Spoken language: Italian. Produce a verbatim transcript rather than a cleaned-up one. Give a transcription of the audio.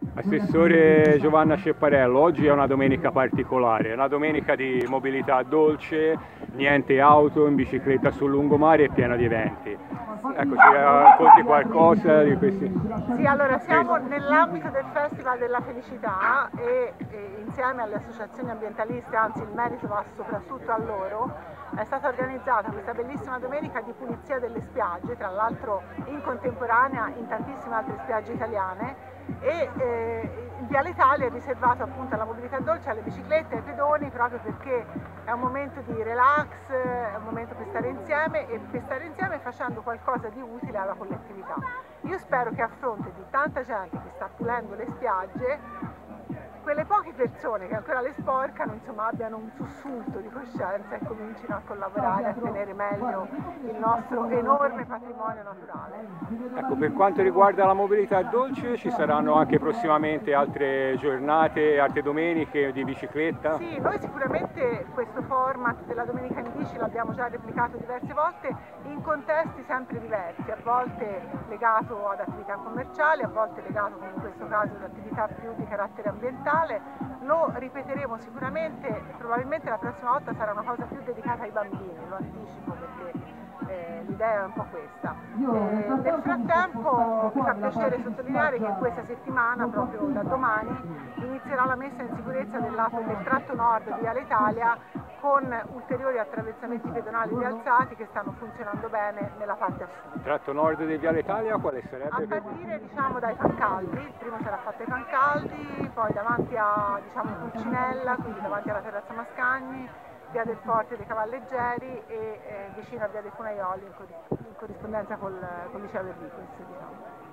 Assessore Giovanna Scepparello, oggi è una domenica particolare, è una domenica di mobilità dolce, niente auto in bicicletta sul lungomare e piena di eventi. Ecco, ci racconti qualcosa di questi? Sì, allora siamo nell'ambito del Festival della Felicità e, e insieme alle associazioni ambientaliste, anzi il merito va soprattutto a loro, è stata organizzata questa bellissima domenica di pulizia delle spiagge, tra l'altro in contemporanea in tantissime altre spiagge italiane, e eh, il Viale Italia è riservato appunto alla mobilità dolce, alle biciclette, ai pedoni, proprio perché è un momento di relax, è un momento per stare insieme e per stare insieme facendo qualcosa di utile alla collettività. Io spero che a fronte di tanta gente che sta pulendo le spiagge, quelle poche persone che ancora le sporcano, insomma, abbiano un sussulto di coscienza e comincino a collaborare a tenere meglio il nostro enorme patrimonio naturale. Ecco, per quanto riguarda la mobilità dolce, ci saranno anche prossimamente altre giornate, altre domeniche di bicicletta? Sì, noi sicuramente questo format della Domenica in Bici l'abbiamo già replicato diverse volte in contesti sempre diversi, a volte legato ad attività commerciali, a volte legato come in questo caso ad attività più di carattere ambientale. Lo ripeteremo sicuramente, probabilmente la prossima volta sarà una cosa più dedicata ai bambini, lo anticipo perché eh, l'idea è un po' questa. Eh, nel frattempo mi fa piacere sottolineare che questa settimana, proprio da domani, inizierà la messa in sicurezza del lato del tratto nord di Viale Italia con ulteriori attraversamenti pedonali rialzati che stanno funzionando bene nella parte a sud. Il tratto nord di Viale Italia quale sarebbe? A partire diciamo dai Pancaldi, il primo sarà fatto ai Pancaldi, poi davanti a diciamo, Pulcinella, quindi davanti alla terrazza Mascagni, via del Forte dei Cavalleggeri e eh, vicino a via dei Funaioli in, corris in corrispondenza col, col liceo del Liquis. Diciamo.